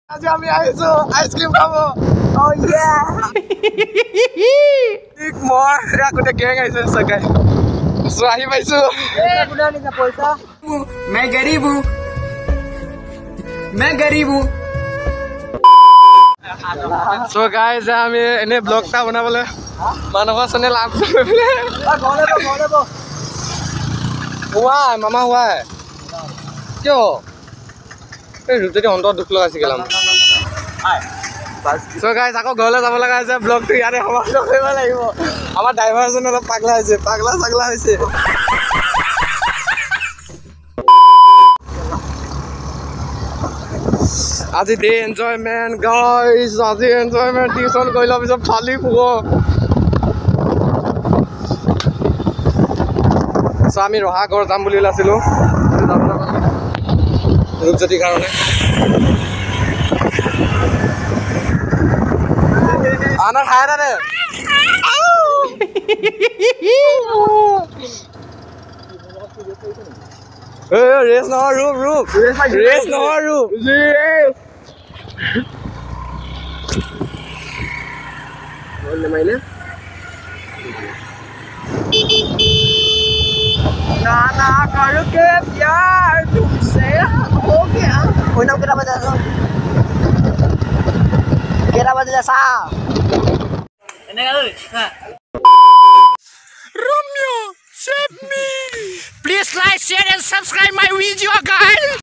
আজি আমি আহিছো আইসক্রিম খাবো ও ইয়া ঠিক মই আগতে গেং আহিছে সকাই সো আহি পাইছো এ গুনা নিছা পইচা मैं गरीब हूं सो गाइस আমি এনে ব্লগটা বনাবলে মানবা চ্যানেল আপ গলে हुआ मामा हुआ है क्यों যদি অন্তর দুখ লাগাইছে গেলাম সো গাইস আকৌ ঘৰলৈ যাব লগা আছে ব্লগটো ইয়াতে সমাপ্ত কৰিব লাগিব আমাৰ ড্ৰাইভাৰজন অলপ পাগলা হৈছে পাগলা হৈছে আজি ডে এনজয়মেন্ট গাইস আজি এনজয়মেন্ট টিউশন কৰিলা পিছত খালি ফুগ সো আমি ৰহাগড় যাম বুলি লাছিলো ৰূপজ্যোতিৰ কাৰণে আনা খায় না রে রেস নহয় রূপ রেস নহয় রূপ बोलने मायने ना करके प्यार तुमसे हो गया कोई नाम कितना बजे सा Romeo, save me! Please like, share and subscribe my video, guys!